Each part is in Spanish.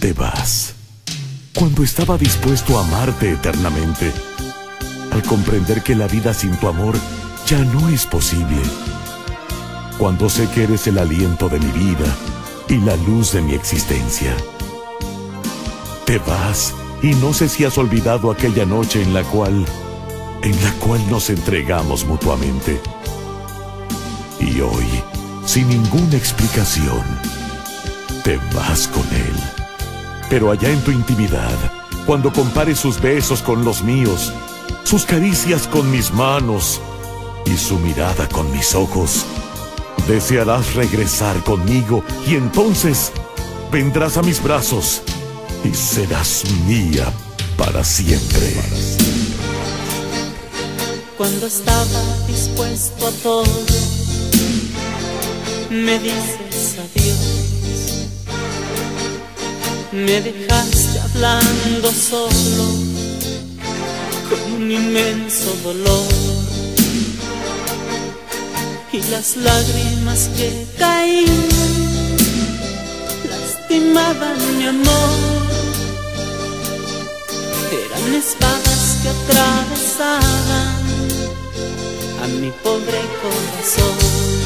te vas, cuando estaba dispuesto a amarte eternamente, al comprender que la vida sin tu amor ya no es posible, cuando sé que eres el aliento de mi vida y la luz de mi existencia. Te vas y no sé si has olvidado aquella noche en la cual nos entregamos mutuamente. Y hoy, sin ninguna explicación, te vas con él. Pero allá en tu intimidad, cuando compares sus besos con los míos, sus caricias con mis manos y su mirada con mis ojos, desearás regresar conmigo y entonces vendrás a mis brazos y serás mía para siempre. Cuando estaba dispuesto a todo, me dices adiós. Me dejaste hablando solo, con un inmenso dolor. Y las lágrimas que caían lastimaban mi amor. Eran espadas que atravesaban a mi pobre corazón.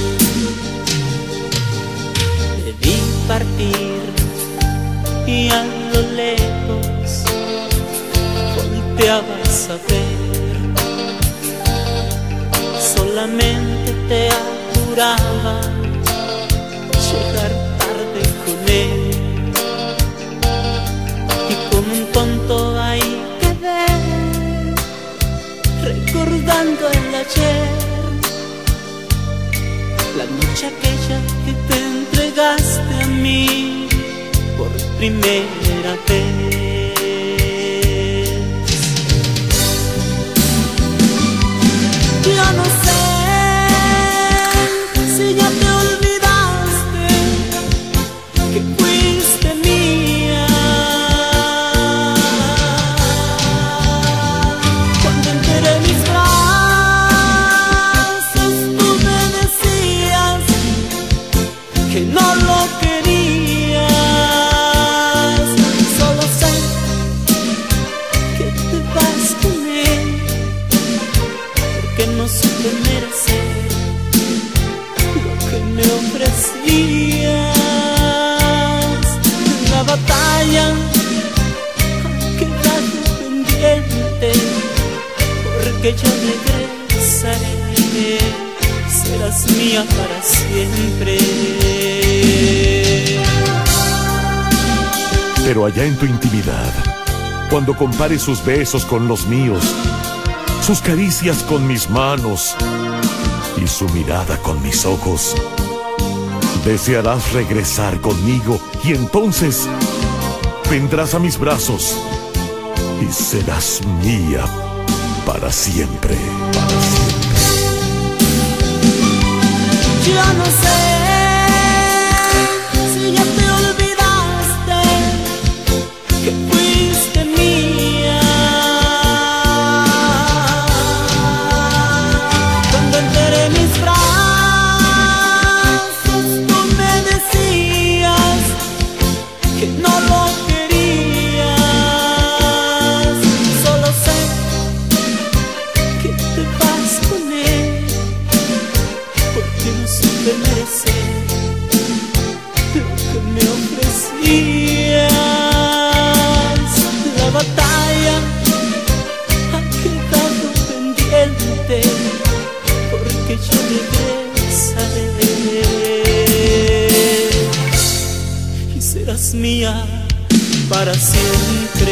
Te vi partir y a lo lejos volteabas a ver. Solamente te apuraba llegar tarde con él. Y como un tonto ahí quedé, recordando el ayer, la noche aquella que te entregaste a mí por primera vez. Yo no sé si ya te olvidaste que fuiste mía. Cuando enteré mis brazos, tú me decías que no lo querías. Solo sé que te vas con él, porque no supe merecer lo que me ofrecías. La batalla ha quedado pendiente, porque yo regresaré, serás mía para siempre. Pero allá en tu intimidad, cuando compares sus besos con los míos, sus caricias con mis manos y su mirada con mis ojos, desearás regresar conmigo y entonces vendrás a mis brazos y serás mía para siempre, para siempre. Yo no sé si ya te olvidaste que fuiste mía. Cuando enteré mis brazos, tú me decías que no lo querías. Solo sé que te vas con él, porque no supe merecer lo que me ofrecías. La batalla ha quedado pendiente, porque yo regresaré y serás mía para siempre.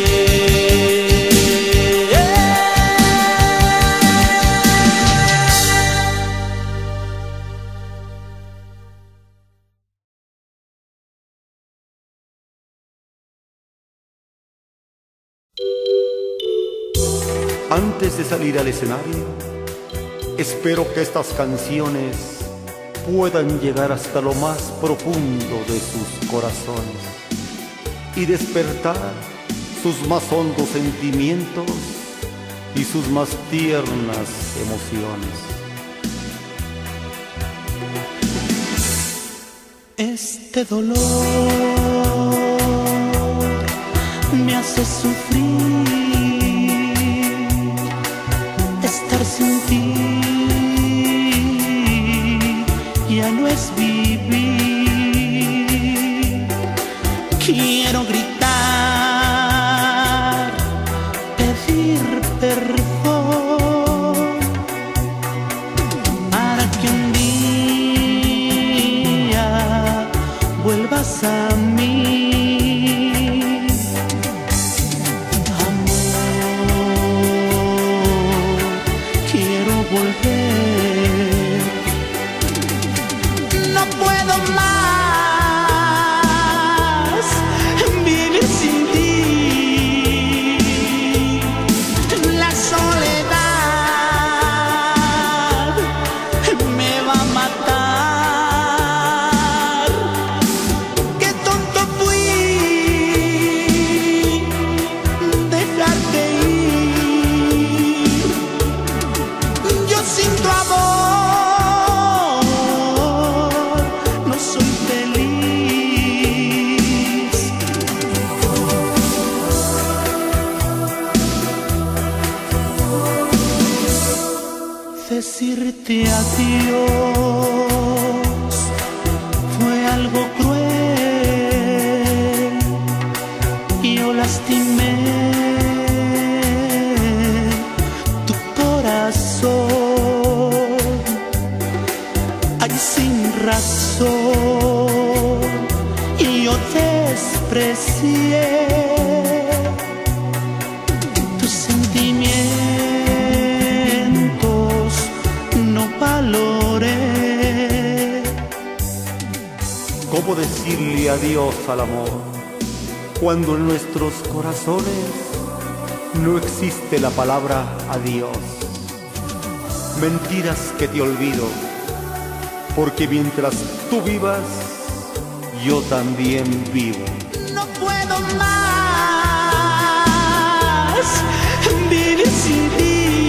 Antes de salir al escenario, espero que estas canciones puedan llegar hasta lo más profundo de sus corazones y despertar sus más hondos sentimientos y sus más tiernas emociones. Este dolor hace sufrir estar sin ti, ya no es vivir. Quiero gritar, pedir perdón, para que un día vuelvas a mí. No puedo más vivir sin ti. La soledad me va a matar. Qué tonto fui dejarte ir. Yo sin tu amor decirte adiós fue algo cruel. Yo lastimé tu corazón, ay, sin razón, y yo desprecié tus sentimientos, no valoré. ¿Cómo decirle adiós al amor cuando en nuestros corazones no existe la palabra adiós? Mentiras que te olvido, porque mientras tú vivas, yo también vivo. No puedo más vivir sin ti.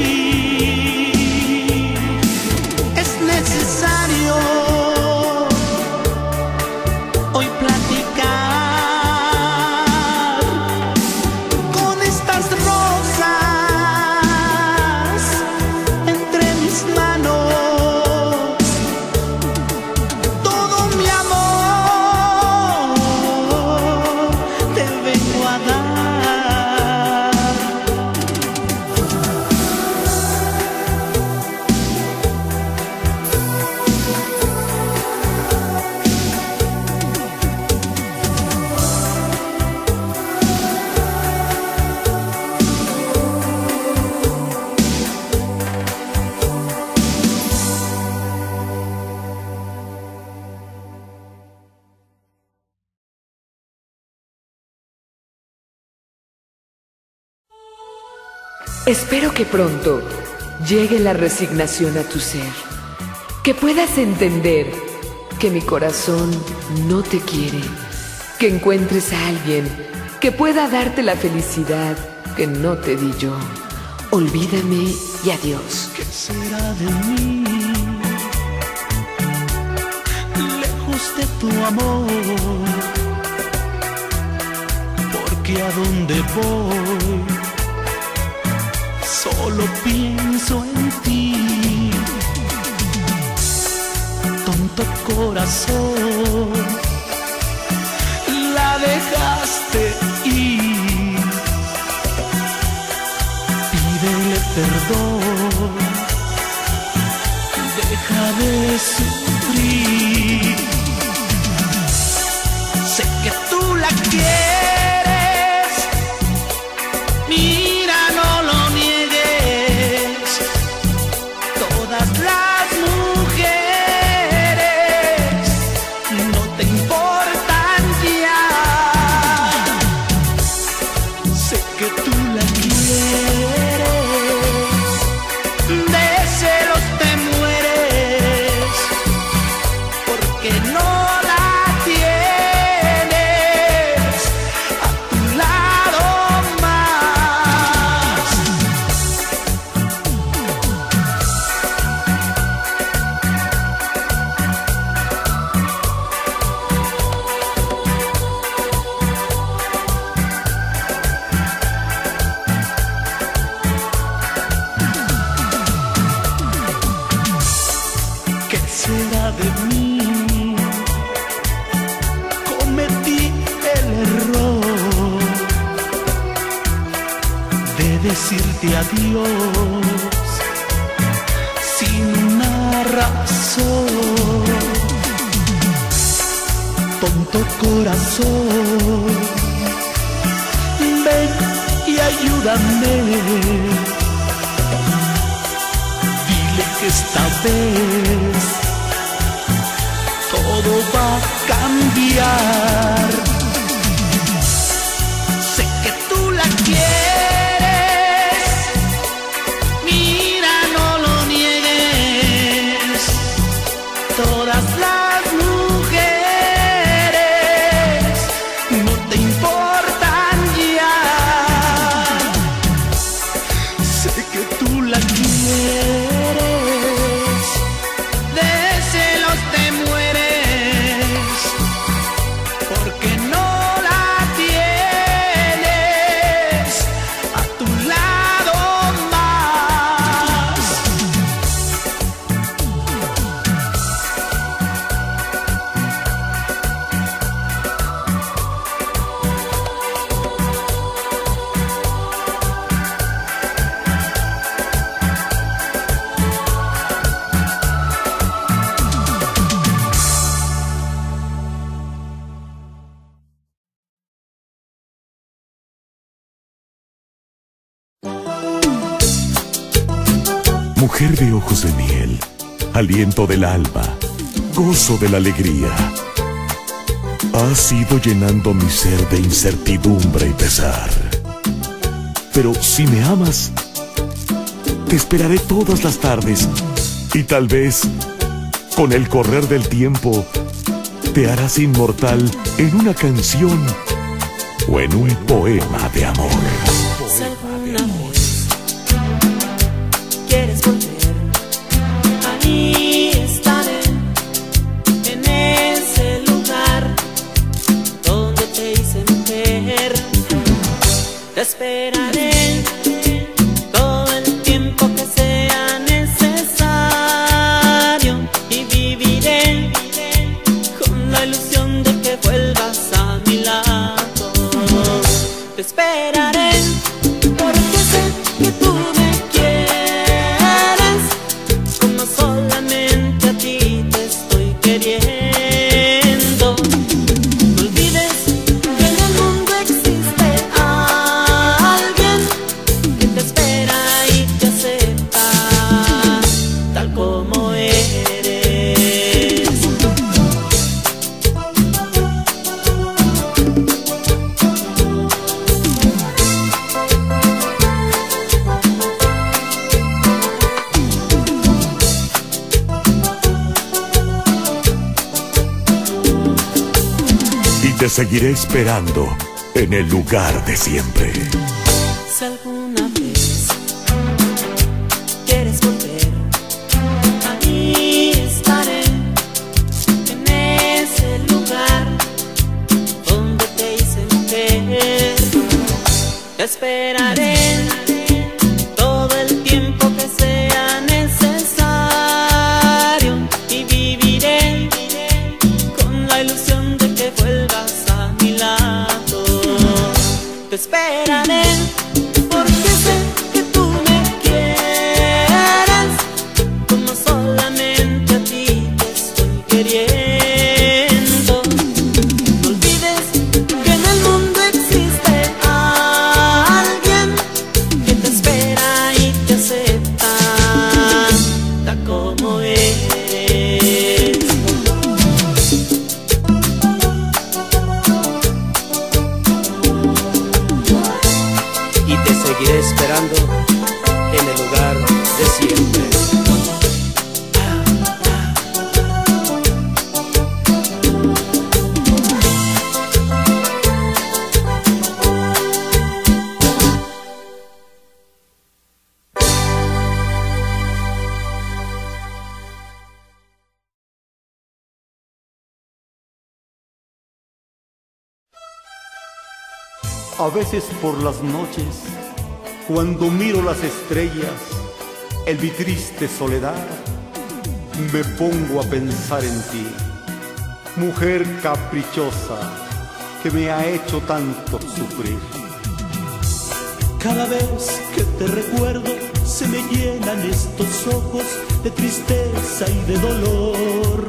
Es necesario hoy platicar con estas rosas entre mis manos. Todo mi amor te vengo a dar. Espero que pronto llegue la resignación a tu ser, que puedas entender que mi corazón no te quiere, que encuentres a alguien que pueda darte la felicidad que no te di yo. Olvídame y adiós. ¿Qué será de mí? Lejos de tu amor, porque a donde voy solo pienso en ti. Tonto corazón, la dejaste ir. Pídele perdón, deja de sufrir. Sé que tú la quieres, mira, no lo niegues. Todas las mujeres no te importan ya. Sé que tú la quieres, de celos te mueres, porque no la tienes a tu lado más. será de mí? Cometí el error de decirte adiós sin una razón. Tonto corazón, ven y ayúdame. Dile que esta vez todo va a cambiar. Sé que tú la quieres, mira, no lo niegues. Todas las mujeres no te importan ya. Sé que tú la quieres, de celos te mueres, porque no la tienes a tu lado más. Mujer de ojos de miel, aliento del alma, gozo de la alegría. Has ido llenando mi ser de incertidumbre y pesar. Pero si me amas, te esperaré todas las tardes y tal vez, con el correr del tiempo, te harás inmortal en una canción o en un poema de amor. Si alguna vez quieres volver, ahí estaré, en ese lugar donde te hice mujer. Te esperaré todo el tiempo que sea necesario y viviré con la ilusión de que vuelvas a mi lado. Te esperaré porque sé que tú me quieres como solamente a ti te estoy queriendo. No olvides que en el mundo existe alguien que te espera y te acepta tal como eres. Y te seguiré esperando en el lugar de siempre. Si alguna vez quieres volver, ahí estaré, en ese lugar donde te hice mujer. Te esperaré todo el tiempo que sea necesario y viviré con la ilusión de que vuelvas a mi lado. Te esperaré porque sé que tú me quieres como solamente a ti te estoy queriendo. No olvides que en el mundo existe alguien que te espera y te acepta tal como eres. Y te seguiré esperando en el lugar de siempre. A veces por las noches, cuando miro las estrellas en mi triste soledad, me pongo a pensar en ti, mujer caprichosa que me ha hecho tanto sufrir. Cada vez que te recuerdo se me llenan estos ojos de tristeza y de dolor.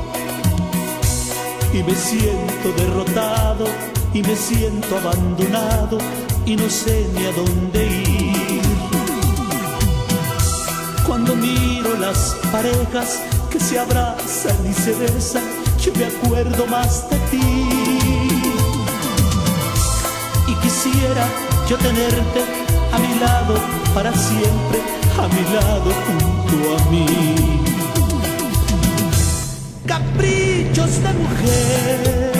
Y me siento derrotado y me siento abandonado y no sé ni a dónde ir. Cuando miro las parejas que se abrazan y se besan, yo me acuerdo más de ti. Y quisiera yo tenerte a mi lado para siempre, a mi lado junto a mí. Caprichos de mujer,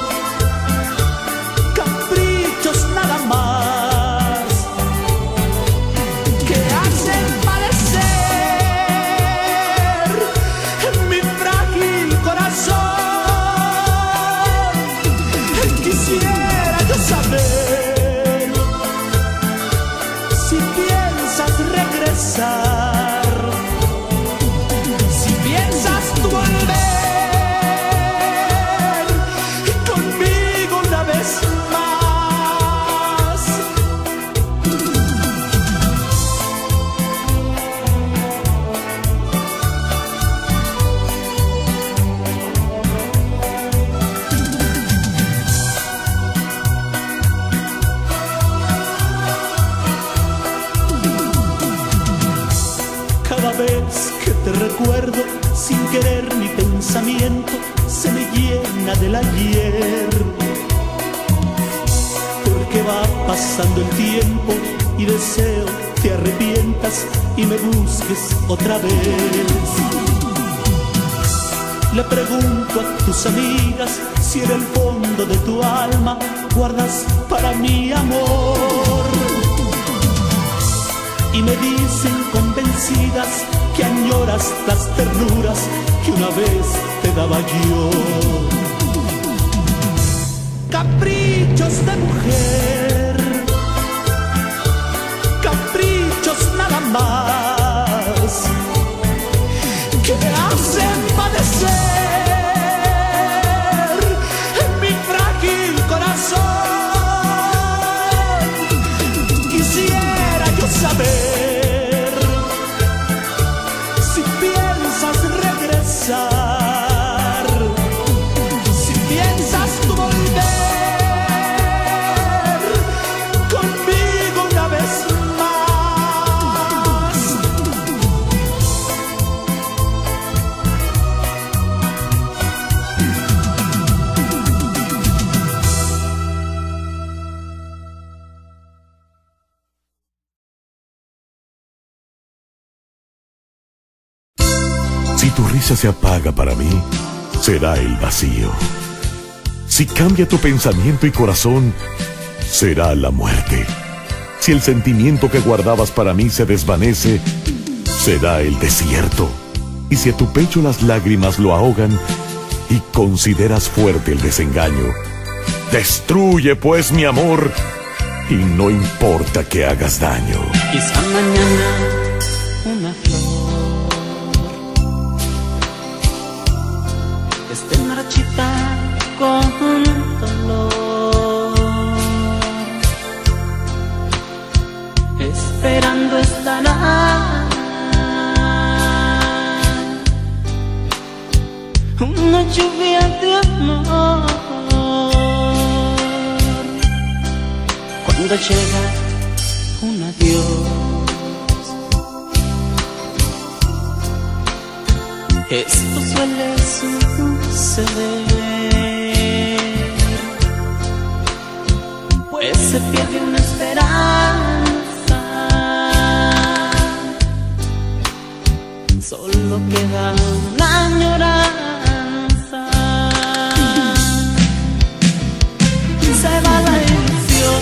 caprichos nada más, que hacen padecer mi frágil corazón. Quisiera yo saber si piensas regresar, si piensas tú volver conmigo una vez más. Cada vez que te recuerdo, sin querer mi pensamiento se me llena del ayer. Porque va pasando el tiempo y deseo te arrepientas y me busques otra vez. Le pregunto a tus amigas si en el fondo de tu alma guardas para mí amor. Y me dicen convencidas que añoras las ternuras que una vez te daba yo. Caprichos de mujer, caprichos nada más, que me hacen padecer mi frágil corazón. Quisiera yo saber si piensas regresar, si piensas tú volver conmigo una vez más. Si tu risa se apaga para mí, será el vacío. Si cambia tu pensamiento y corazón, será la muerte. Si el sentimiento que guardabas para mí se desvanece, será el desierto. Y si a tu pecho las lágrimas lo ahogan y consideras fuerte el desengaño, destruye pues mi amor y no importa que hagas daño. Quizá mañana una flor esté marchita con dolor, esperando estará una lluvia de amor. Cuando llega un adiós, esto suele suceder, pues se pierde una esperanza, solo queda una añoranza. Se va la ilusión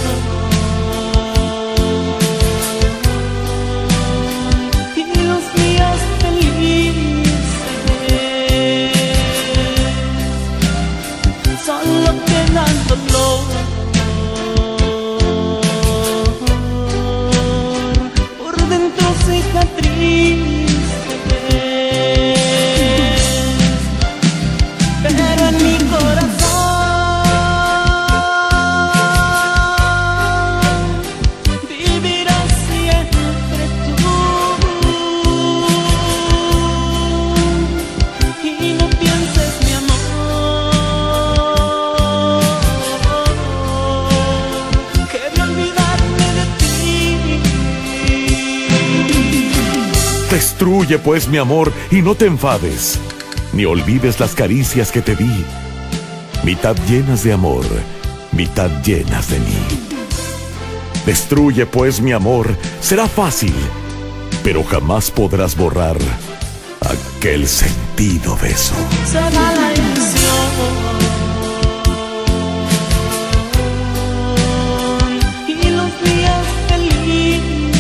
y los días felices solo quedan dolor. Por dentro cicatrices Destruye pues mi amor y no te enfades, ni olvides las caricias que te di, mitad llenas de amor, mitad llenas de mí. Destruye pues mi amor, será fácil, pero jamás podrás borrar aquel sentido beso. Se va la ilusión y los días felices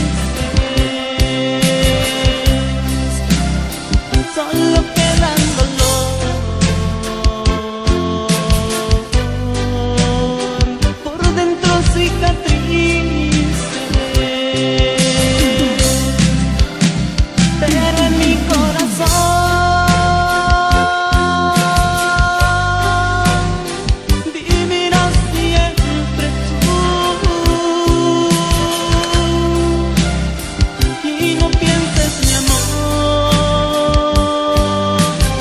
solo quedan dolor. Por dentro cicatrices, pero en mi corazón vivirás siempre tú. Y no pienses, mi amor,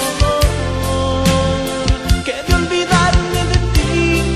que de olvidarme de ti.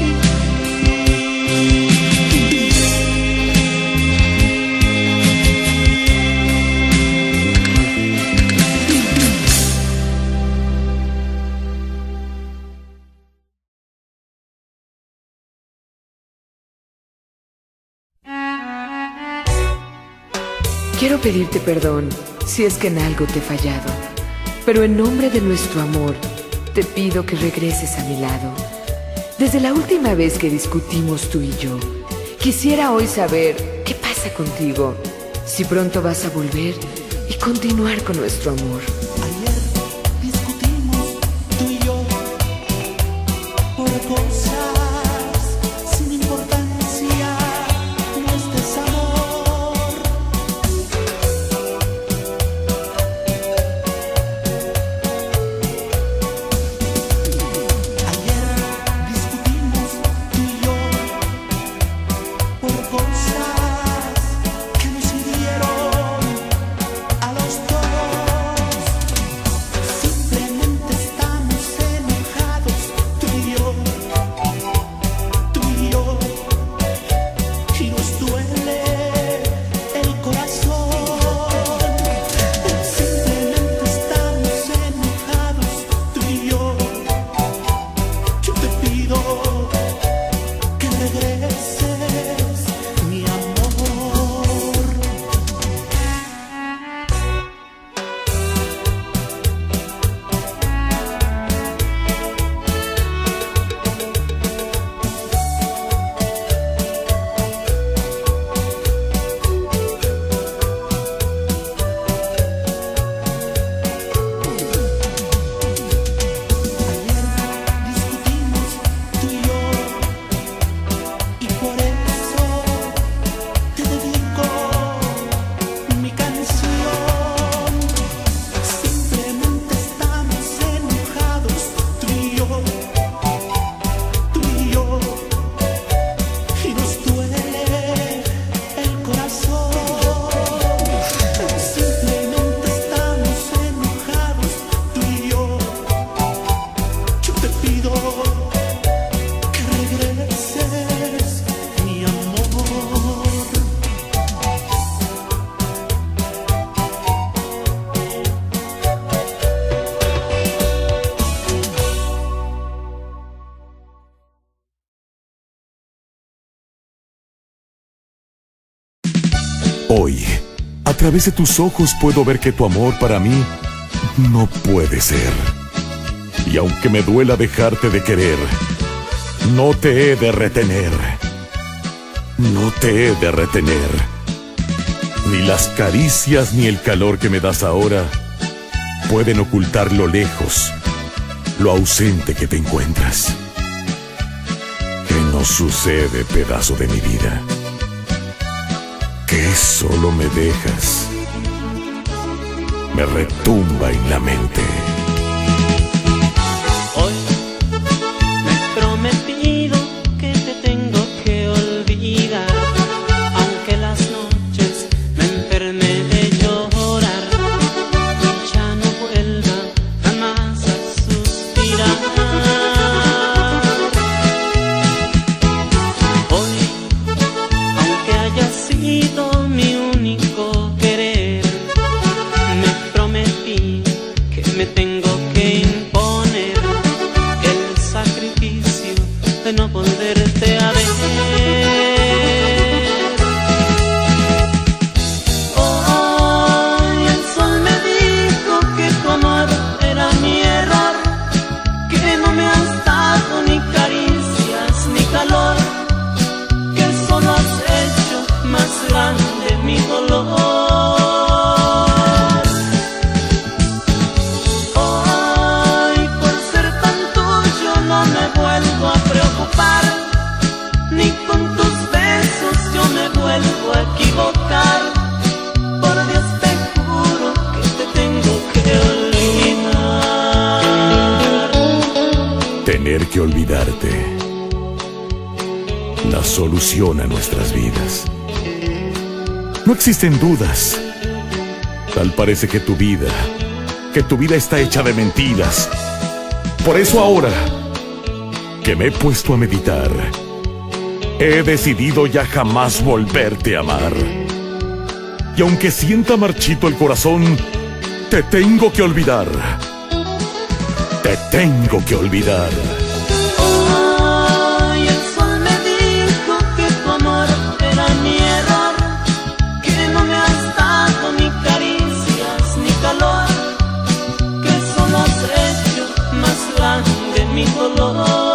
Quiero pedirte perdón si es que en algo te he fallado, pero en nombre de nuestro amor te pido que regreses a mi lado. Desde la última vez que discutimos tú y yo, quisiera hoy saber qué pasa contigo, si pronto vas a volver y continuar con nuestro amor. Ayer discutimos tú y yo por cosas sin importancia, no es desamor. Ayer discutimos tú y yo por cosas que nos hirieron a los dos. Simplemente estamos enojados tú y yo, y nos duele el corazón. Simplemente estamos enojados tú y yo te pido que regreses, mi amor. Discutimos tú y yo, y por eso te dedico mi canción. Simplemente estamos enojados tú y yo, y nos duele el corazón. Simplemente estamos enojados tú y yo te pido que regreses, mi amor. Hoy, a través de tus ojos puedo ver que tu amor para mí no puede ser. Y aunque me duela dejarte de querer, no te he de retener. No te he de retener. Ni las caricias ni el calor que me das ahora pueden ocultar lo lejos, lo ausente que te encuentras. ¿Qué nos sucede, pedazo de mi vida? Que solo me dejas. Me retumba en la mente. Hoy me he prometido que te tengo que olvidar, aunque las noches me enferme de llorar y ya no vuelva jamás a suspirar. Hoy, aunque haya sido mi único querer, me de no volverte a ver. Hoy el sol me dijo que tu amor era mi error, que no me has dado ni caricias ni calor, que solo has hecho más grande mi dolor. Ni con tus besos yo me vuelvo a equivocar. Por Dios te juro que te tengo que olvidar. Tener que olvidarte, la solución a nuestras vidas. No existen dudas. Tal parece que tu vida está hecha de mentiras. Por eso ahora que me he puesto a meditar, he decidido ya jamás volverte a amar. Y aunque sienta marchito el corazón, te tengo que olvidar. Te tengo que olvidar. Hoy el sol me dijo que tu amor era mi error, que no me has dado ni caricias ni calor, que solo has hecho más grande mi dolor.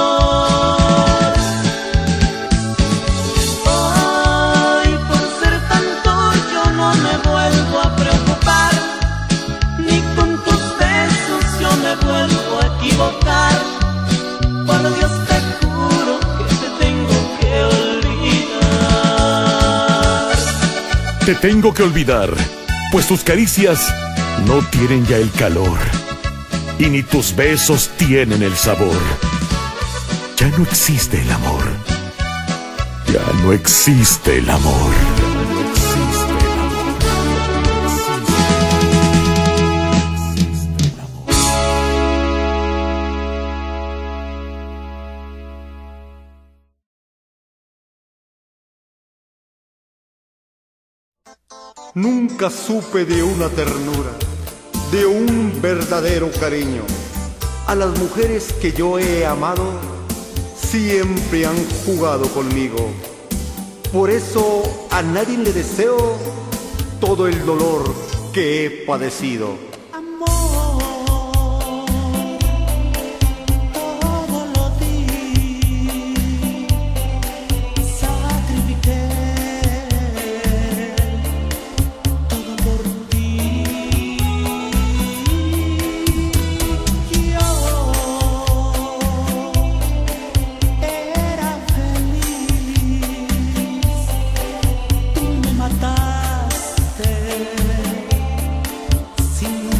Vuelvo a equivocar. Por Dios te juro que te tengo que olvidar. Te tengo que olvidar, pues tus caricias no tienen ya el calor, y ni tus besos tienen el sabor. Ya no existe el amor. Ya no existe el amor. Nunca supe de una ternura, de un verdadero cariño. A las mujeres que yo he amado siempre han jugado conmigo. Por eso a nadie le deseo todo el dolor que he padecido. Sin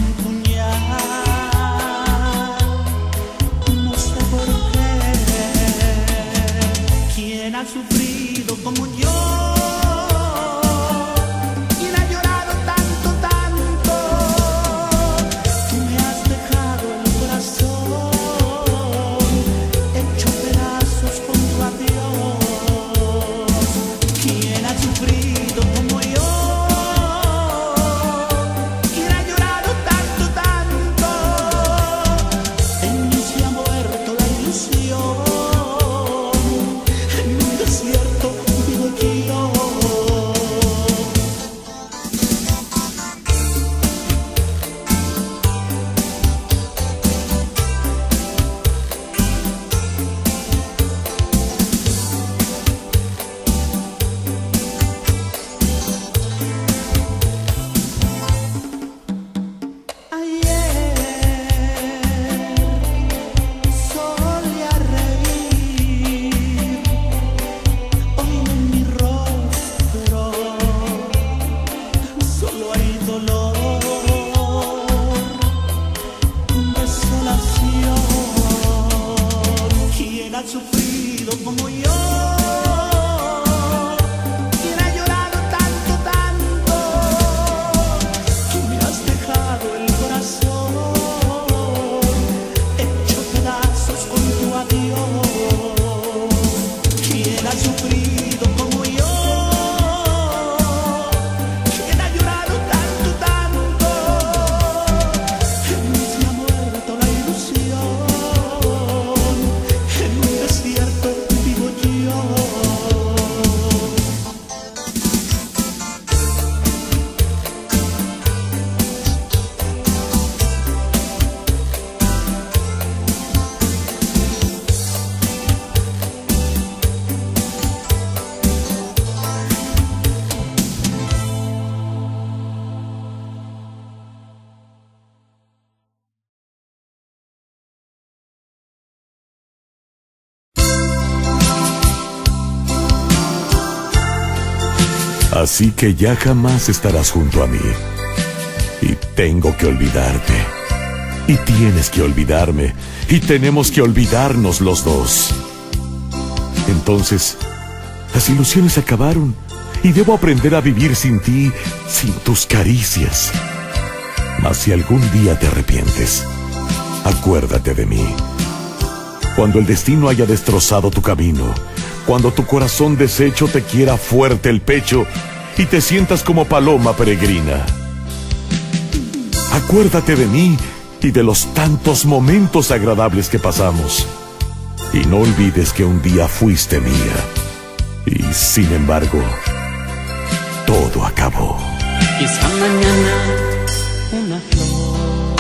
Así que ya jamás estarás junto a mí. Y tengo que olvidarte. Y tienes que olvidarme. Y tenemos que olvidarnos los dos. Entonces, las ilusiones acabaron. Y debo aprender a vivir sin ti, sin tus caricias. Mas si algún día te arrepientes, acuérdate de mí. Cuando el destino haya destrozado tu camino, cuando tu corazón deshecho te quiera fuerte el pecho y te sientas como paloma peregrina. Acuérdate de mí y de los tantos momentos agradables que pasamos. Y no olvides que un día fuiste mía. Y sin embargo, todo acabó. Quizá mañana una flor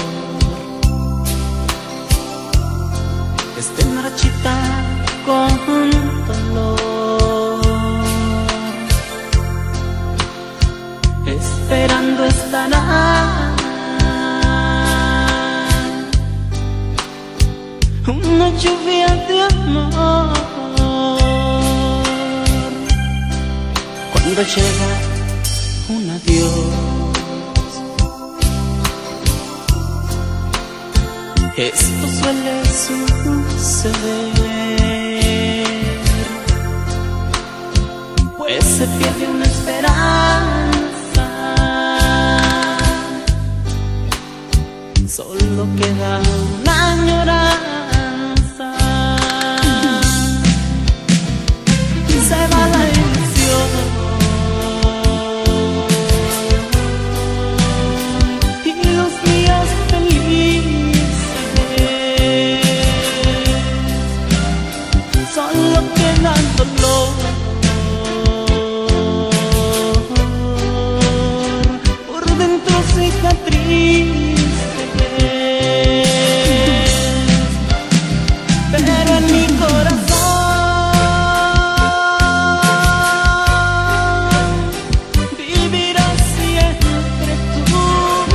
esté marchita con dolor, esperando estará una lluvia de amor. Cuando llega un adiós, esto suele suceder, pues se pierde una esperanza, solo queda una añoranza, se va la ilusión. Solo queda dolor, por dentro cicatrices, pero en mi corazón vivirás siempre tú.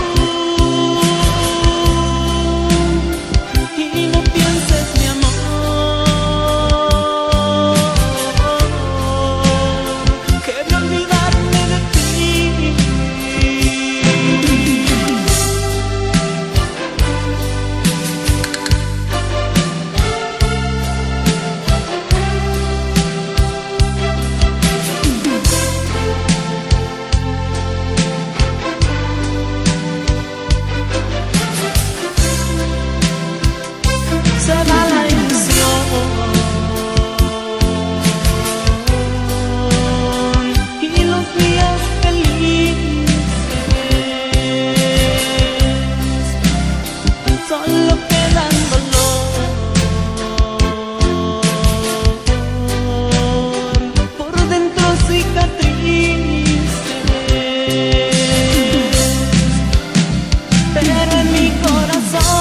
Y no pienses, mi amor, se va la ilusión y los días felices, solo quedan dolor, por dentro cicatrices, pero en mi corazón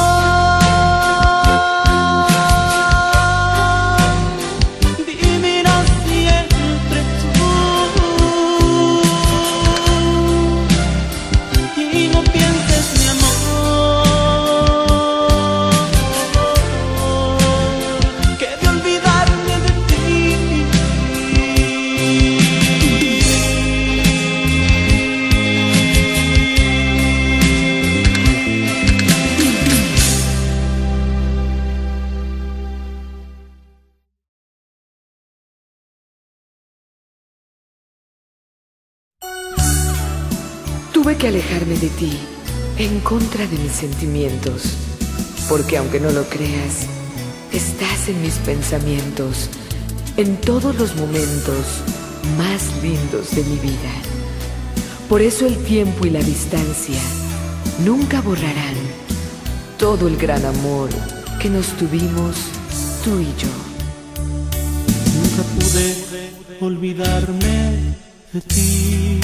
Tuve que alejarme de ti, en contra de mis sentimientos, porque aunque no lo creas, estás en mis pensamientos, en todos los momentos más lindos de mi vida. Por eso el tiempo y la distancia nunca borrarán todo el gran amor que nos tuvimos tú y yo. Nunca pude olvidarme de ti.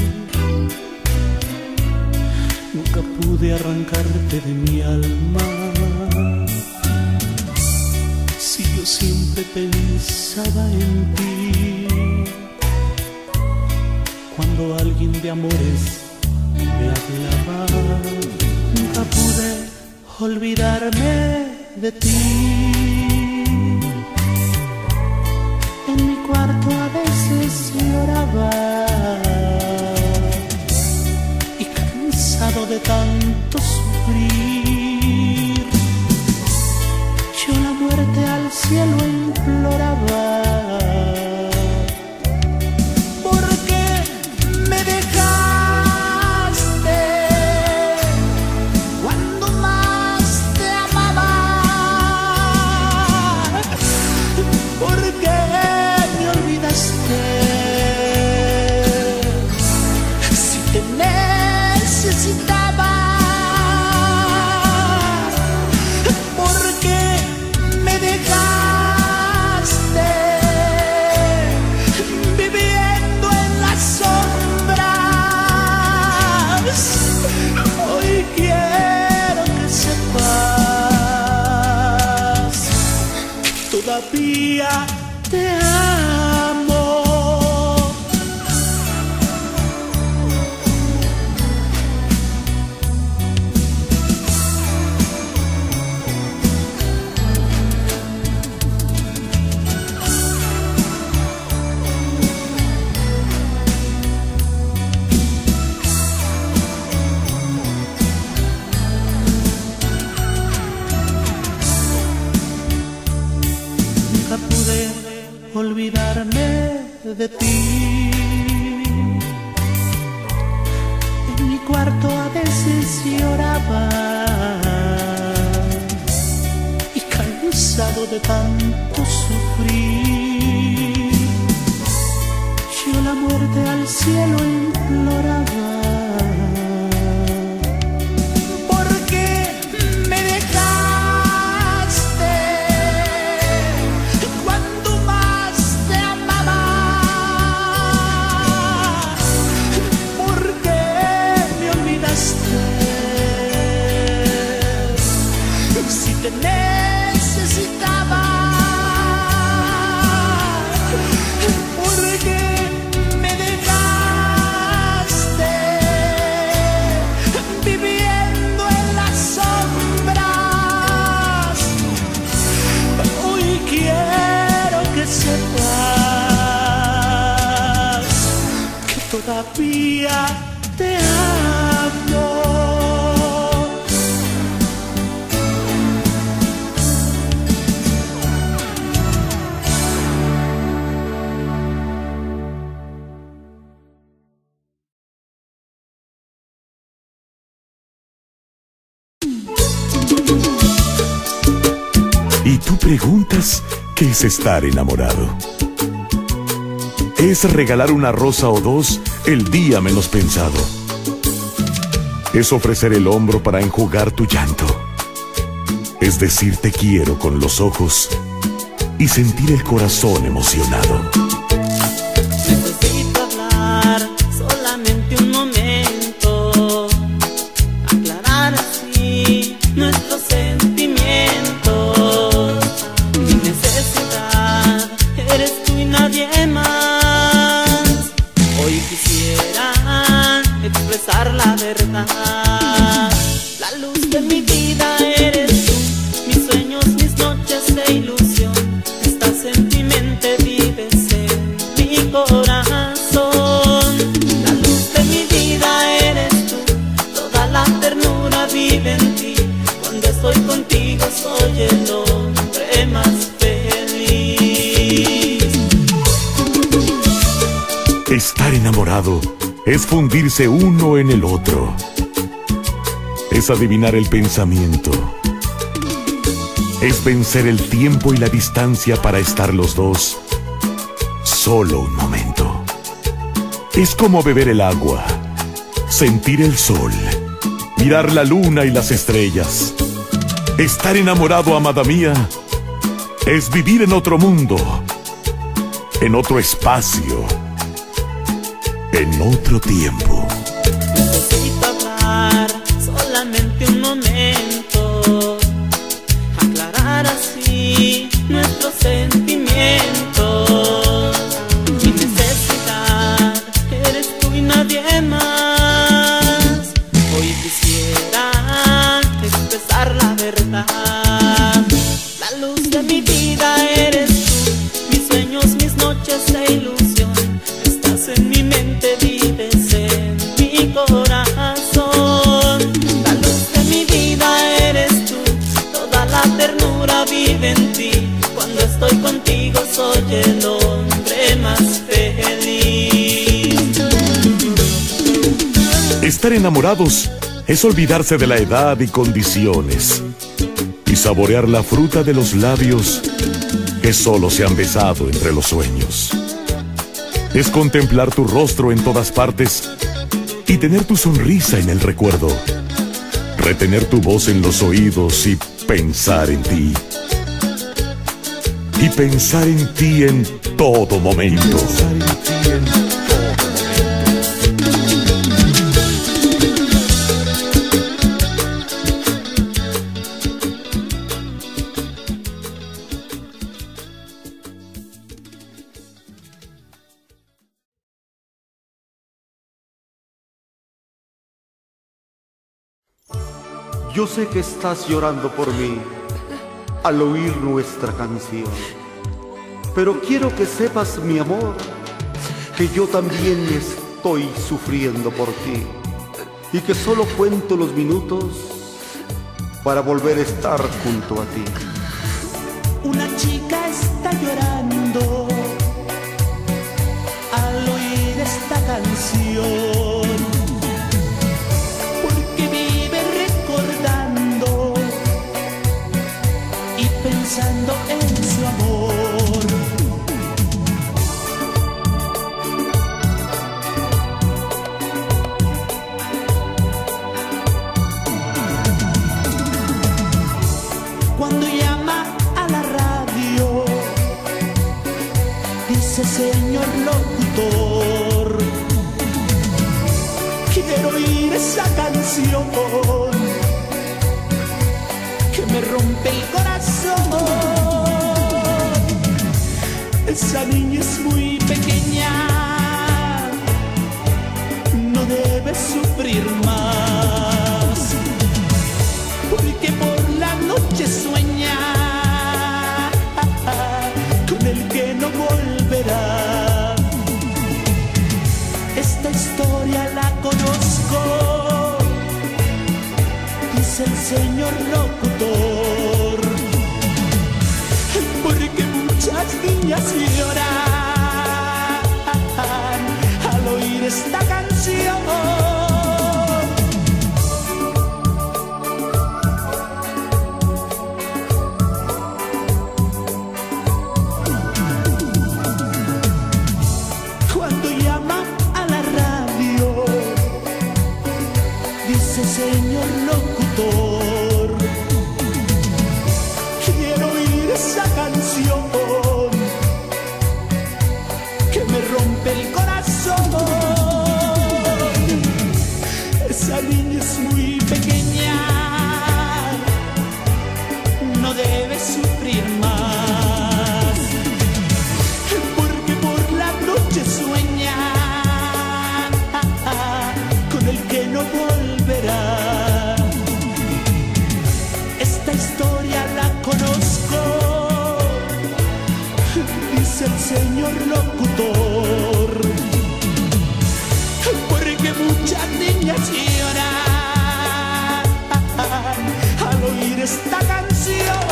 Nunca pude arrancarte de mi alma. Si yo siempre pensaba en ti, cuando alguien de amores me hablaba. Nunca pude olvidarme de ti. En mi cuarto a veces lloraba. de tanto sufrir. Yo la muerte al cielo imploraba. ¿Por qué me dejaste cuando más te amaba? ¿Por qué me olvidaste si te necesitaba? ¿Por qué me dejaste viviendo en las sombras? Hoy quiero que sepas que todavía te amo. Nunca pude olvidarme de ti. En mi cuarto a veces lloraba y cansado de tanto sufrir, yo la muerte al cielo imploraba. ¿Por qué me dejaste cuando más te amaba? ¿Por qué me olvidaste si te necesitaba? ¿Por qué me dejaste viviendo en las sombras? Hoy quiero que sepas que todavía te amo. Y tú preguntas, ¿qué es estar enamorado? Es regalar una rosa o dos el día menos pensado. Es ofrecer el hombro para enjugar tu llanto. Es decir te quiero con los ojos y sentir el corazón emocionado. Necesito hablar solamente un momento, aclarar así nuestros sentimientos. Mi necesidad eres tú y nadie más. Hoy quisiera expresar la verdad. La luz de mi vida eres tú, mis sueños, mis noches de ilusión. Estás en mi mente, vives en mi corazón. La luz de mi vida eres tú, toda la ternura vive en ti. Cuando estoy contigo soy el hombre más feliz. Estar enamorado es fundirse uno en el otro. Es adivinar el pensamiento. Es vencer el tiempo y la distancia para estar los dos solo un momento. Es como beber el agua, sentir el sol, mirar la luna y las estrellas. Estar enamorado, amada mía, es vivir en otro mundo, en otro espacio, en otro tiempo. Necesito hablar solamente un momento, aclarar así nuestros sentimientos. Mi necesidad eres tú y nadie más. Hoy quisiera expresar la verdad. La luz de mi vida eres tú, mis sueños, mis noches de ilusión. Estás en mi mente, vives en mi corazón. estar enamorados es olvidarse de la edad y condiciones y saborear la fruta de los labios que solo se han besado entre los sueños. Es contemplar tu rostro en todas partes y tener tu sonrisa en el recuerdo, retener tu voz en los oídos y pensar en ti. Y pensar en ti en todo momento. Yo sé que estás llorando por mí al oír nuestra canción, pero quiero que sepas, mi amor, que yo también estoy sufriendo por ti y que solo cuento los minutos para volver a estar junto a ti. Una chica está llorando al oír esta canción, porque vive recordando y pensando en su amor. Cuando llama a la radio, dice: señor locutor, quiero oír esa canción que me rompe el corazón. Esa niña es muy pequeña, no debe sufrir más, porque por la noche sueña con el que no volverá. Esta historia la conozco, dice el señor locutor, porque muchas niñas lloran al oír esta canción. Señor locutor, quiero oír esa canción que me rompe el corazón. Esa niña es muy pequeña, no debe sufrir más, porque por la noche sueña con el que no volverá. Esta historia la conozco, dice el señor locutor, porque muchas niñas lloran al oír esta canción.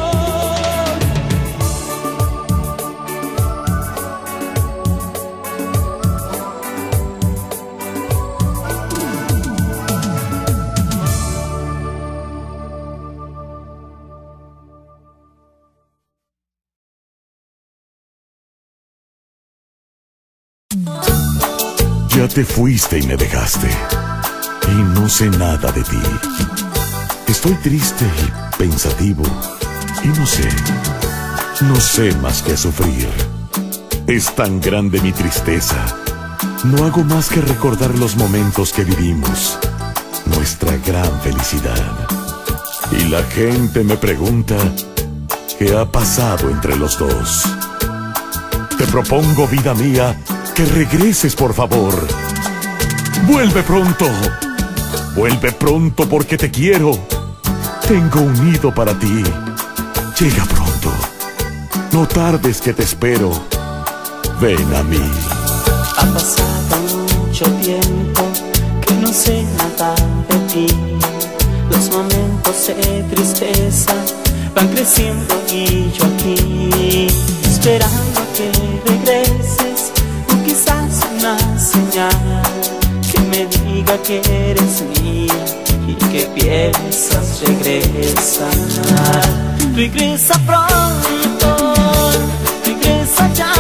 Ya te fuiste y me dejaste, y no sé nada de ti. Estoy triste y pensativo, y no sé más que sufrir. Es tan grande mi tristeza, no hago más que recordar los momentos que vivimos, nuestra gran felicidad. Y la gente me pregunta, ¿qué ha pasado entre los dos? Te propongo, vida mía, que regreses, por favor. Vuelve pronto porque te quiero. Tengo un nido para ti. Llega pronto, no tardes que te espero. Ven a mí. Ha pasado mucho tiempo que no sé nada de ti. Los momentos de tristeza van creciendo y yo aquí esperando a que regreses, o quizás una señal que me diga diga que eres mía y que piensas regresar. Regresa pronto, regresa ya,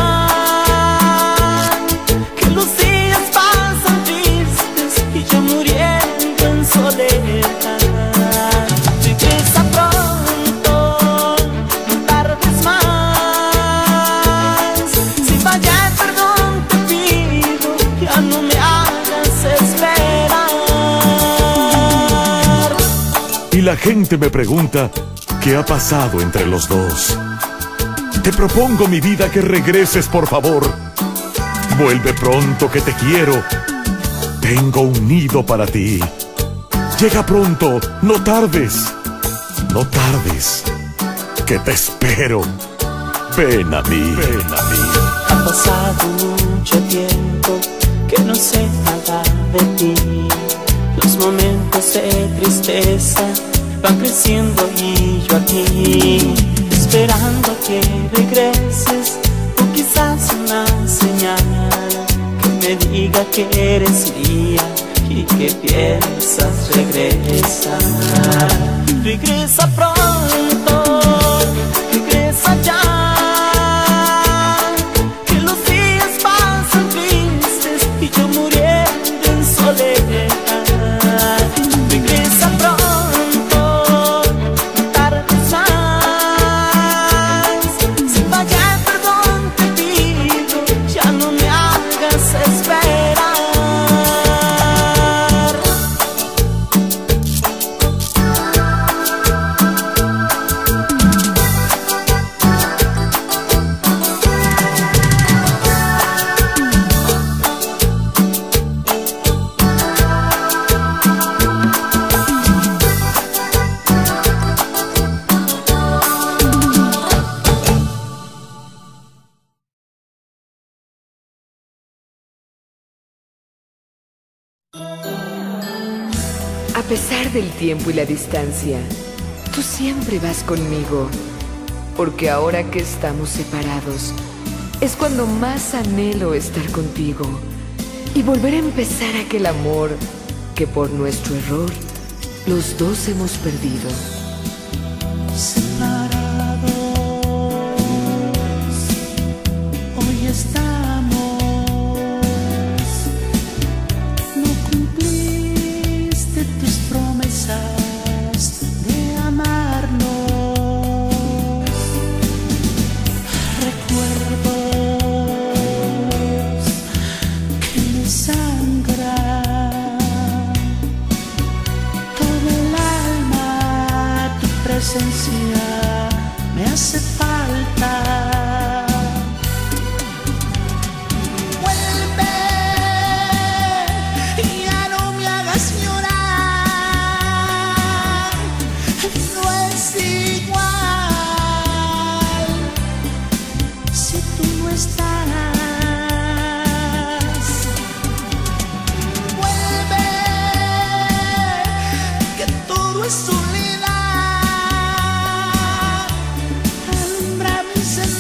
que los días pasan tristes y yo muriendo en soledad. Regresa pronto, no tardes más. Si falla el perdón te pido, ya no me hagas esperar. Y la gente me pregunta, ¿qué ha pasado entre los dos? Te propongo, mi vida, que regreses, por favor. Vuelve pronto, que te quiero. Tengo un nido para ti. Llega pronto, no tardes. No tardes, que te espero. Ven a mí, ven a mí. Ha pasado mucho tiempo que no sé nada de ti. Los momentos de tristeza van creciendo y yo aquí, esperando que regreses, o quizás una señal que me diga que eres mía y que piensas regresar. Regresa pronto, regresa ya, que los días pasan tristes y yo muriendo en soledad. Regresa pronto, no tardes más. Si falla el perdón te pido, ya no me hagas esperar. A pesar del tiempo y la distancia, tú siempre vas conmigo, porque ahora que estamos separados, es cuando más anhelo estar contigo y volver a empezar aquel amor que por nuestro error los dos hemos perdido. Separados, hoy estamos. No cumpliste tus promesas de amarnos. Recuerdos que me sangran todo el alma. Tu presencia me hace falta. Vuelve y ya no me hagas llorar. No es igual si tú no estás. Vuelve, que todo es soledad. Alumbra mis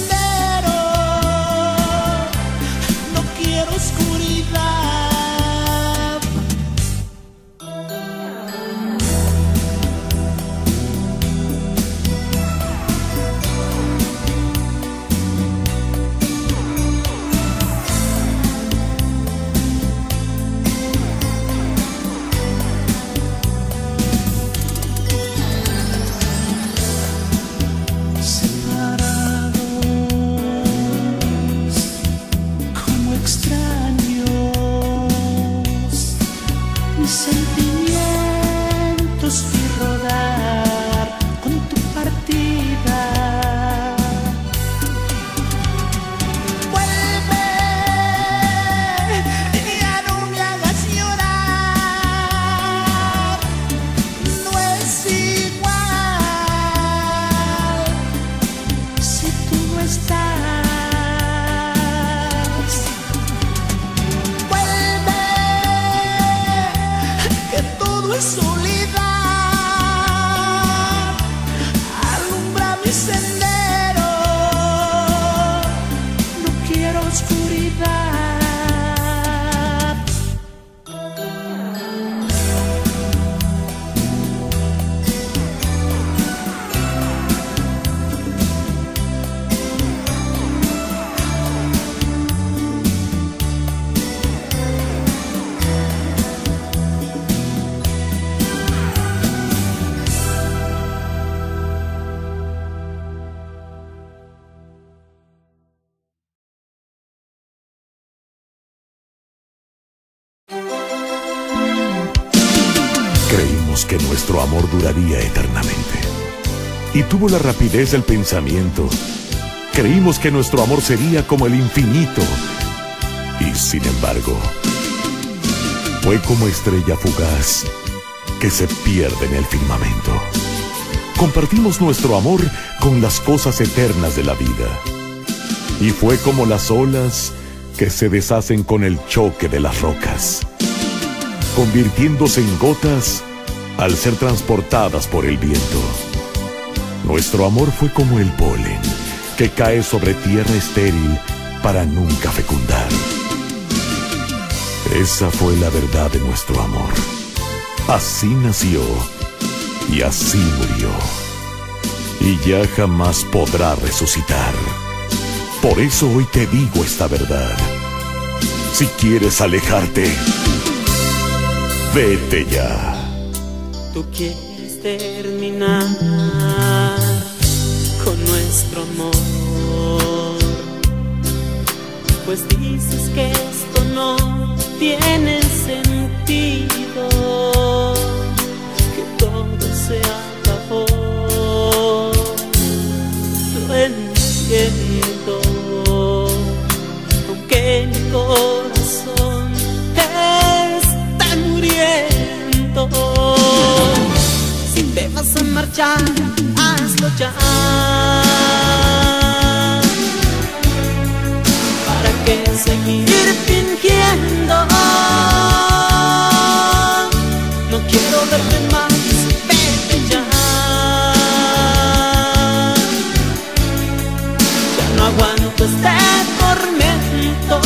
creíamos que nuestro amor duraría eternamente. Y tuvo la rapidez del pensamiento. Creímos que nuestro amor sería como el infinito. Y sin embargo, fue como estrella fugaz que se pierde en el firmamento. Compartimos nuestro amor con las cosas eternas de la vida. Y fue como las olas que se deshacen con el choque de las rocas, convirtiéndose en gotas al ser transportadas por el viento. Nuestro amor fue como el polen que cae sobre tierra estéril para nunca fecundar. Esa fue la verdad de nuestro amor. Así nació y así murió. Y ya jamás podrá resucitar. Por eso hoy te digo esta verdad. Si quieres alejarte, vete ya. Tú quieres terminar con nuestro amor, pues dices que esto no tiene sentido, que todo se acabó. Lo entiendo, aunque mi corazón está muriendo. Si te vas a marchar, hazlo ya. ¿Para qué seguir fingiendo? No quiero verte más, vete ya. Ya no aguanto este tormento.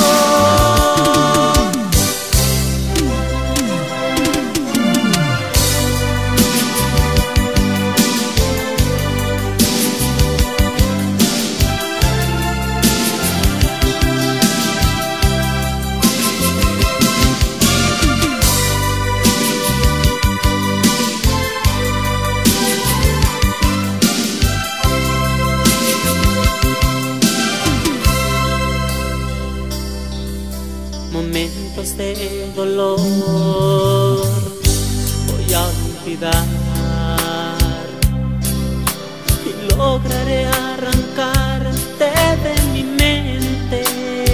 Momentos de dolor voy a olvidar y lograré arrancarte de mi mente.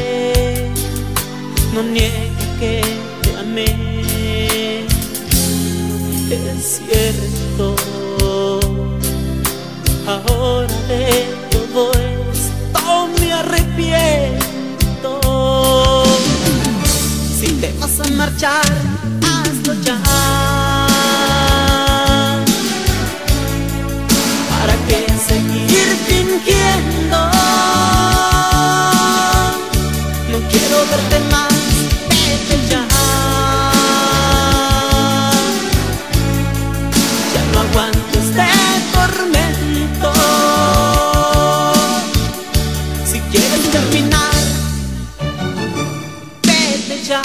No niegue que te amé, es cierto. Ahora de todo esto me arrepiento. Si te vas a marchar, hazlo ya. ¿Para qué seguir fingiendo? No quiero verte más, vete ya. Ya no aguanto este tormento. Si quieres terminar, vete ya.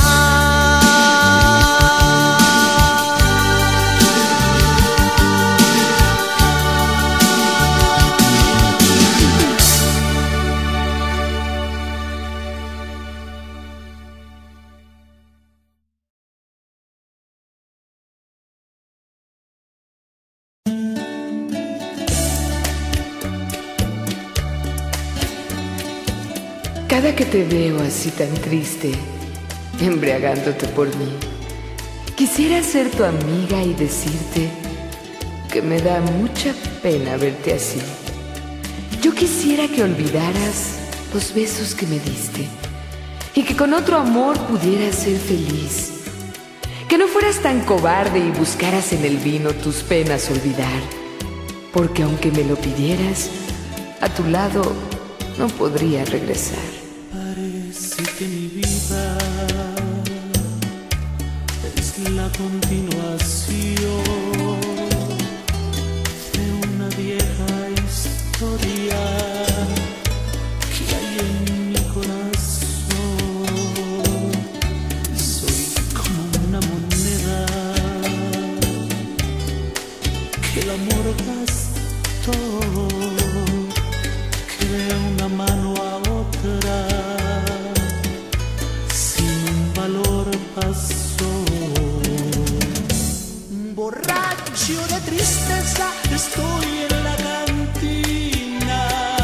Cada que te veo así tan triste, embriagándote por mí, quisiera ser tu amiga y decirte que me da mucha pena verte así. Yo quisiera que olvidaras los besos que me diste y que con otro amor pudieras ser feliz. Que no fueras tan cobarde y buscaras en el vino tus penas olvidar, porque aunque me lo pidieras, a tu lado no podría regresar. Parece que mi vida es la continuación de una vieja historia que hay en mi corazón. Soy como una moneda que el amor gastó, que de una mano a otra sin valor pasó. Borracho borracho de tristeza, estoy en la cantina,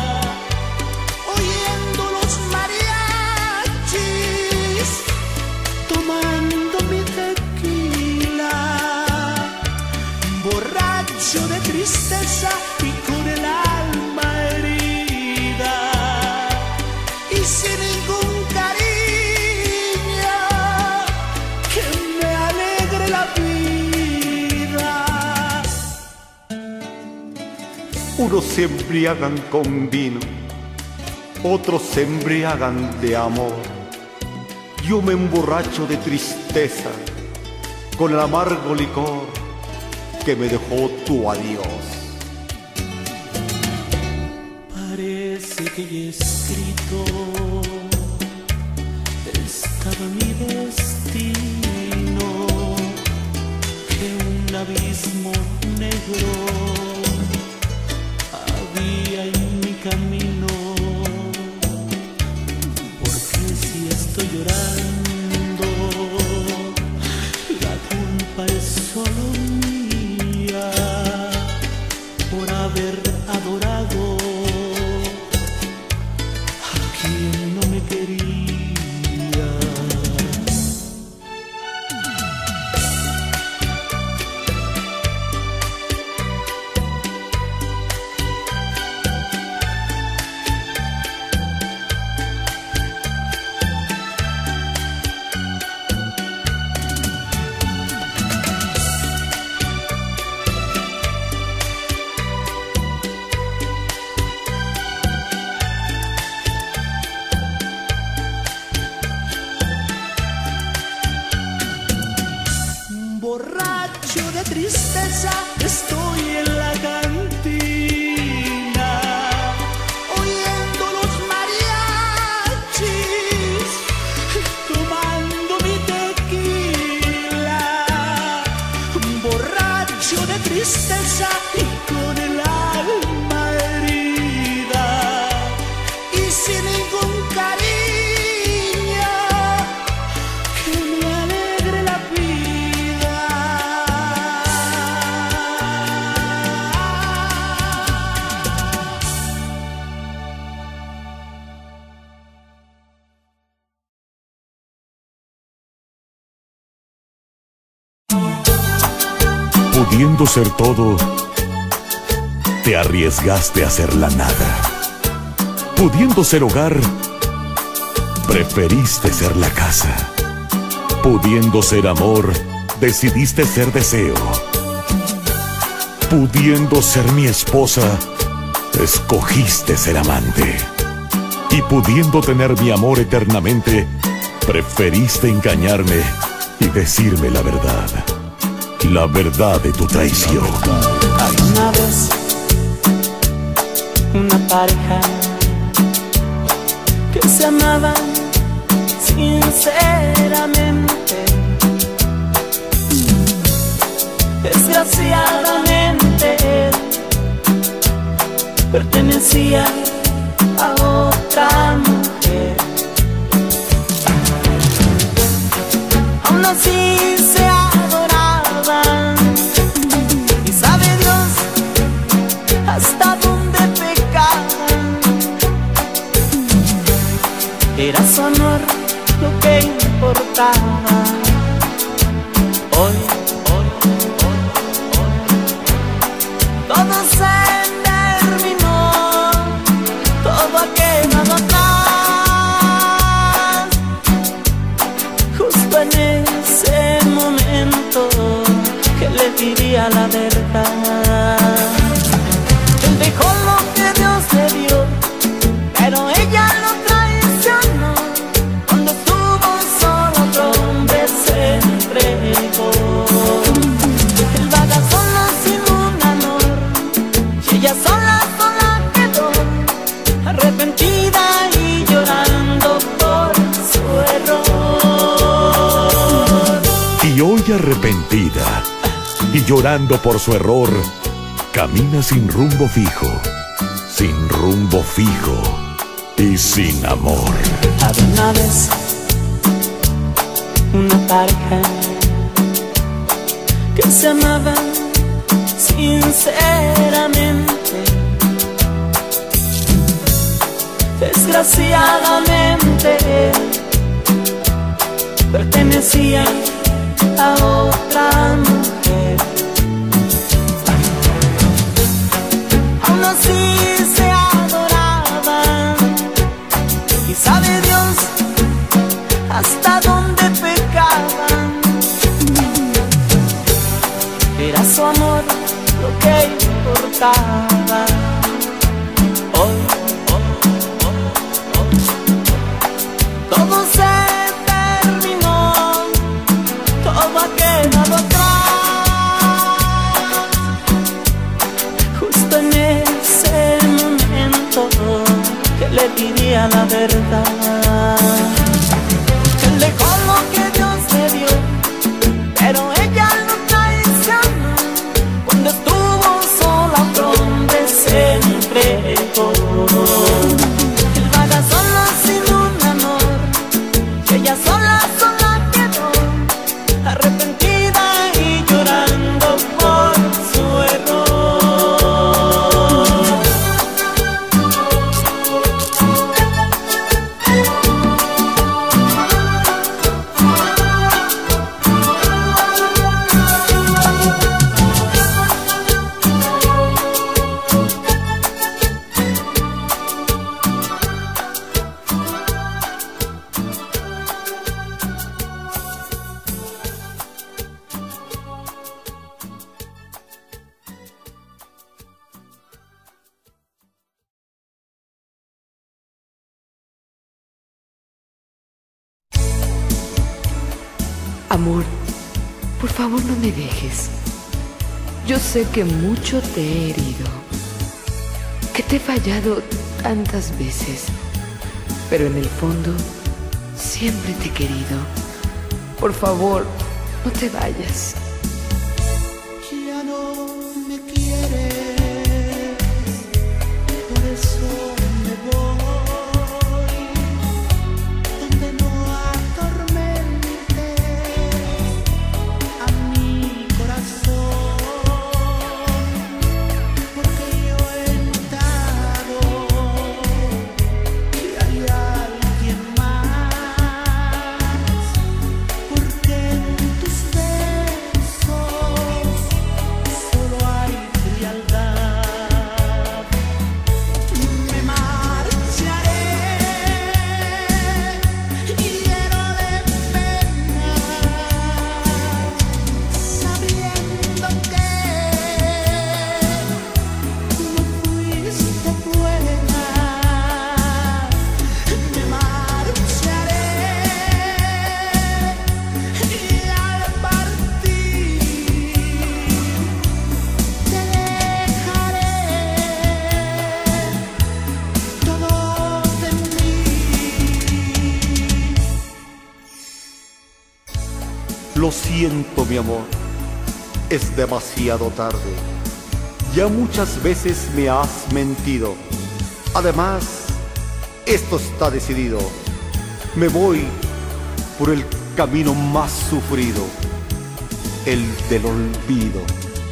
oyendo los mariachis, tomando mi tequila. Borracho de tristeza y con el alma herida, y sin ningún cariño que me alegre la vida. Unos se embriagan con vino, otros se embriagan de amor. Yo me emborracho de tristeza con el amargo licor que me dejó tu adiós. Parece que ya escrito estaba mi destino, que un abismo negro había en mi camino. Porque si estoy llorando, la culpa es solo mía por haber adorado a quien no me quería. Borracho de tristeza, estoy en la cantina, oyendo los mariachis, tomando mi tequila. Borracho de tristeza y con el alma herida, y sin ningún cariño que me alegre la vida. Pudiendo ser todo, te arriesgaste a ser la nada. Pudiendo ser hogar, preferiste ser la casa. Pudiendo ser amor, decidiste ser deseo. Pudiendo ser mi esposa, escogiste ser amante. Y pudiendo tener mi amor eternamente, preferiste engañarme y decirme la verdad de tu traición. Había una vez una pareja que se amaba sinceramente. Desgraciadamente pertenecía a otra mujer. Aún así se adoraban, y sabe Dios hasta dónde pecaban. Era su honor lo que importaba. Hoy todo se terminó, todo ha quedado atrás. Justo en ese momento que le diría la verdad. Él dejó lo que Dios le dio, pero ella lo traicionó. Cuando estuvo solo, otro hombre se entregó. Él vaga solo sin un amor, y ella sola quedó, arrepentida y llorando por su error. Y hoy arrepentida y llorando por su error, camina sin rumbo fijo y sin amor. Había una vez una pareja que se amaba sinceramente. Desgraciadamente pertenecía a otra mujer. Aún así se adoraban y sabe Dios hasta dónde pecaban. Era su amor lo que importaba. Hoy todo se terminó, todo ha quedado atrás. Justo en ese momento que le diría la verdad. Él dejó lo que Dios le dio, pero ella lo traicionó. Cuando estuvo sola, otro hombre se entregó. Él vaga solo sin un amor, y ella sola quedó, arrepentida y llorando por su error. Amor, por favor no me dejes. Yo sé que mucho te he herido, que te he fallado tantas veces, pero en el fondo siempre te he querido. Por favor, no te vayas. Ya no me quieres, por eso me voy, donde no atormentes a mi corazón, porque yo he notado que hay alguien más, porque en tus besos solo hay frialdad. Me marcharé lleno de pena, sabiendo que no fuiste buena. Me marcharé y al partir te dejaré todo de mí. Lo siento, mi amor, es demasiado tarde. Ya muchas veces me has mentido. Además, esto está decidido. Me voy por el camino más sufrido, el del olvido.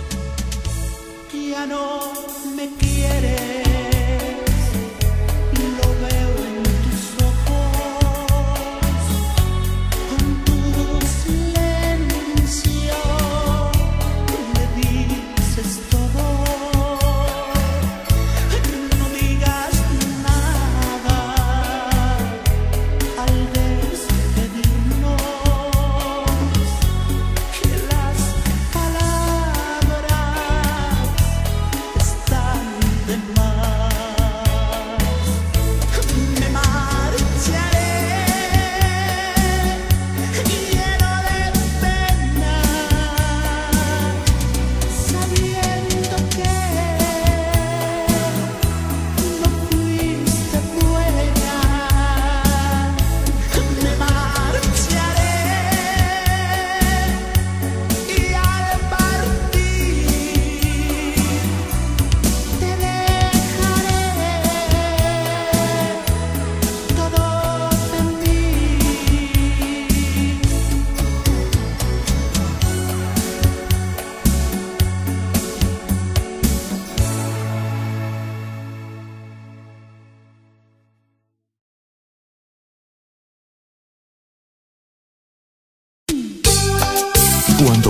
Ya no me quieres, lo veo en tus ojos, con tu silencio me dices todo. No digas nada al despedirnos, que las palabras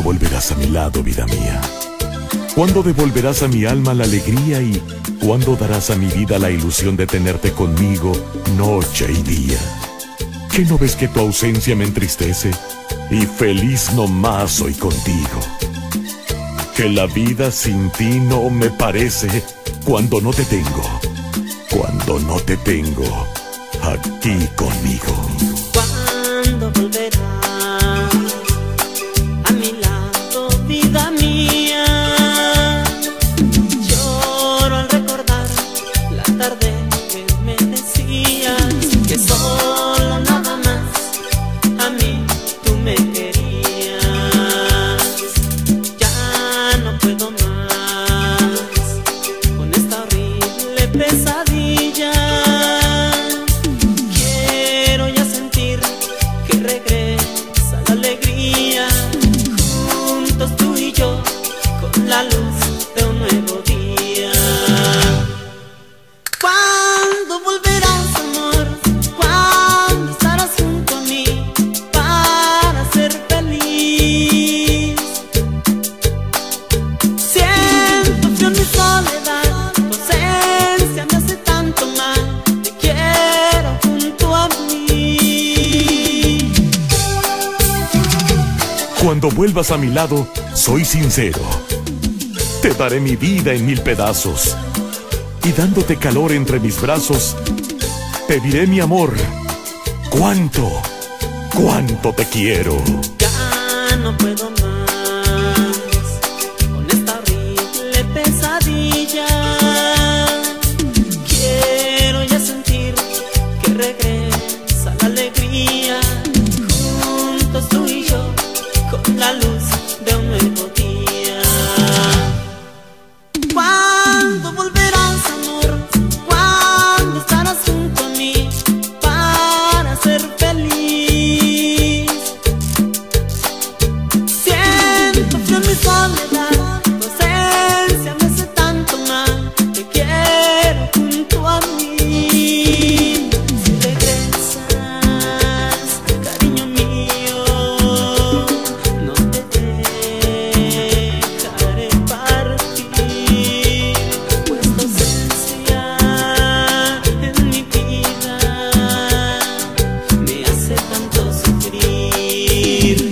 volverás a mi lado, vida mía? ¿Cuándo devolverás a mi alma la alegría y cuándo darás a mi vida la ilusión de tenerte conmigo noche y día? ¿Qué no ves que tu ausencia me entristece? Y feliz no más soy contigo. Que la vida sin ti no me parece cuando no te tengo. Cuando no te tengo aquí conmigo. ¿Cuándo volverás a mi lado, vida mía? Lloro al recordar la tarde que me decías que solo nada más a mí tú me querías. Ya no puedo más con esta horrible pesadilla. Quiero ya sentir que regresa la alegría, juntos tú y yo, con la luz de un nuevo día. ¿Cuándo volverás, amor? ¿Cuándo estarás junto a mí para ser feliz? Siento frío en mi soledad, tu ausencia me hace tanto mal. Te quiero junto a mí. Cuando vuelvas a mi lado, soy sincero. Te daré mi vida en 1000 pedazos. Y dándote calor entre mis brazos, te diré mi amor. ¿Cuánto, cuánto te quiero? Ya no puedo más con esta horrible pesadilla. Quiero ya sentir que regresa la alegría, juntos tú y yo, con la luz de un nuevo día. ¿Cuándo volverás, amor? ¿Cuándo estarás junto a mí para ser feliz? Siento frío en mi soledad, tu ausencia me hace tanto mal. Te quiero junto a mí. Si regresas, cariño mío, no te dejaré partir, pues tu ausencia en mi vida me hace tanto sufrir.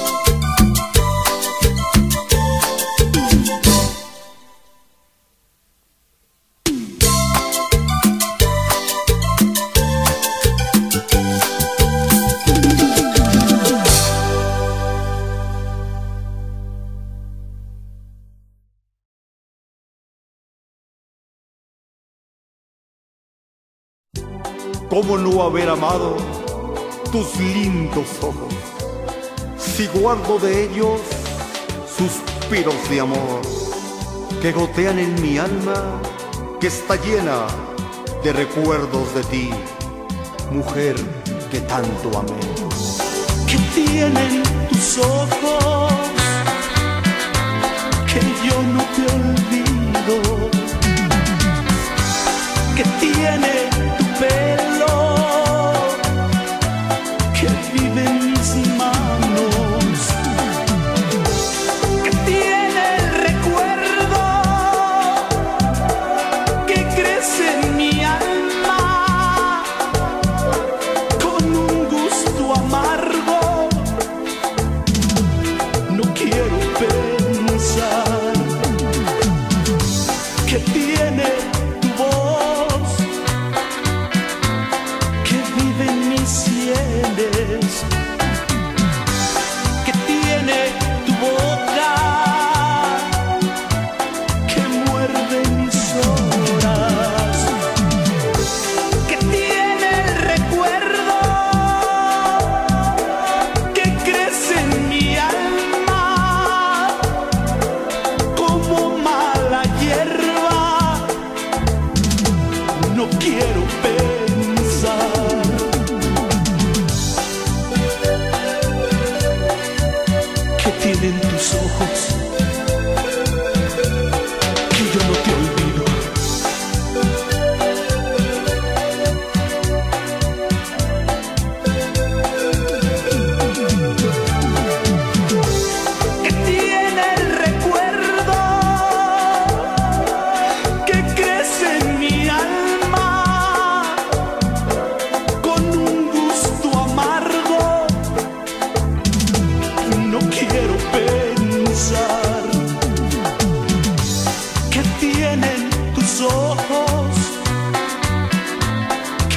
¿Cómo no haber amado tus lindos ojos? Si guardo de ellos suspiros de amor que gotean en mi alma, que está llena de recuerdos de ti, mujer que tanto amé. que tienen tus ojos, que yo no te olvido, que tiene tu pelo, que vive en mis manos, que tiene el recuerdo que crece en mi alma con un gusto amargo. No quiero pensar que tiene tu voz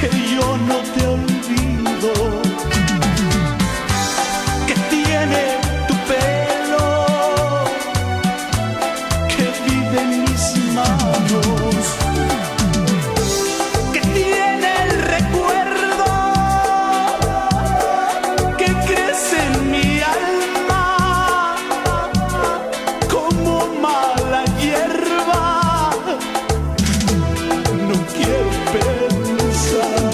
que yo no te olvido, que tiene tu pelo, que vive en mis manos, que tiene el recuerdo que crece en mi alma como mala hierba. No quiero pensar.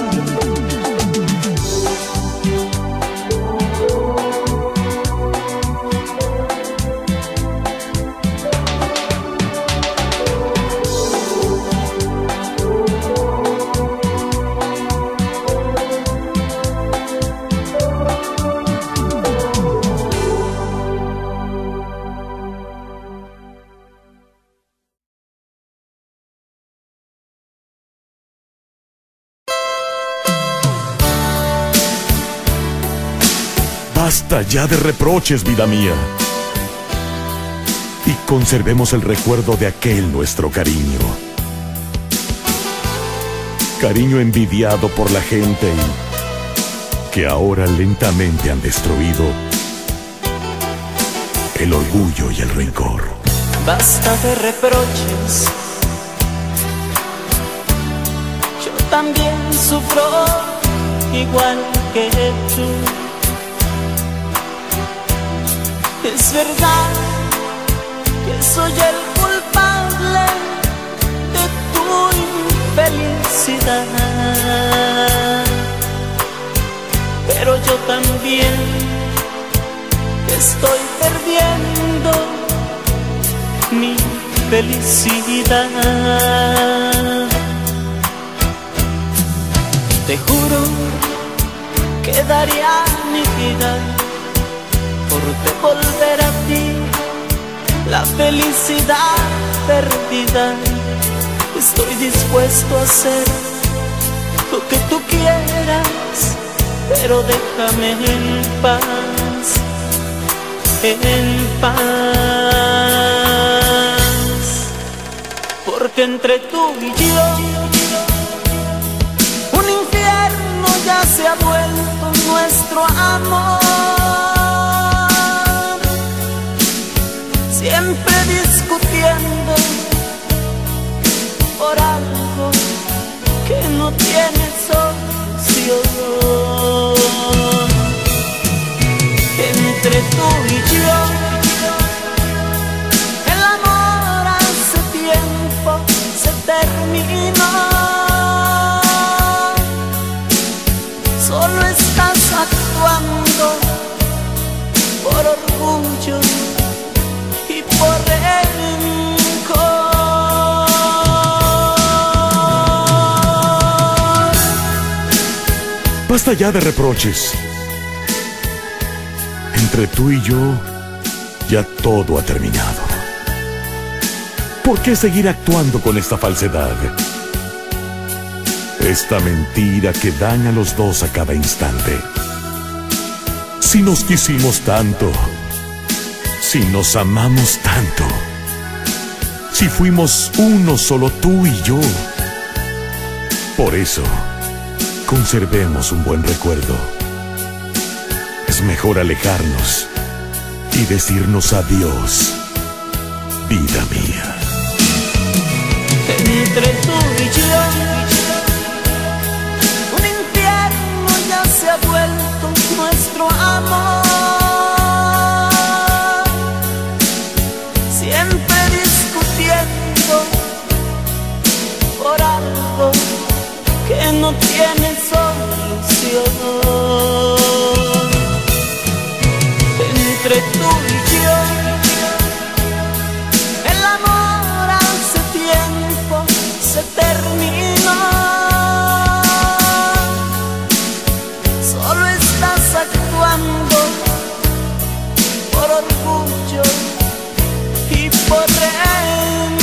Basta ya de reproches, vida mía. Y conservemos el recuerdo de aquel nuestro cariño. Cariño envidiado por la gente y que ahora lentamente han destruido el orgullo y el rencor. Basta de reproches, yo también sufro igual que tú. Es verdad que soy el culpable de tu infelicidad, pero yo también estoy perdiendo mi felicidad. Te juro que daría mi vida por devolver a ti la felicidad perdida. Estoy dispuesto a hacer lo que tú quieras, pero déjame en paz, en paz. Porque entre tú y yo un infierno ya se ha vuelto nuestro amor. Siempre discutiendo por algo que no tiene solución. Entre tú y yo el amor hace tiempo se terminó. Solo estás actuando por orgullo y por rencor. Basta ya de reproches. Entre tú y yo ya todo ha terminado. ¿Por qué seguir actuando con esta falsedad? Esta mentira que daña a los dos a cada instante. Si nos quisimos tanto, si nos amamos tanto, si fuimos uno solo tú y yo, por eso conservemos un buen recuerdo. Es mejor alejarnos y decirnos adiós, vida mía. Entre tú y yo un infierno ya se ha vuelto nuestro amor. Siempre discutiendo por algo que no tiene solución. Entre tú y yo el amor hace tiempo se terminó. Solo estás actuando por orgullo y por rencor.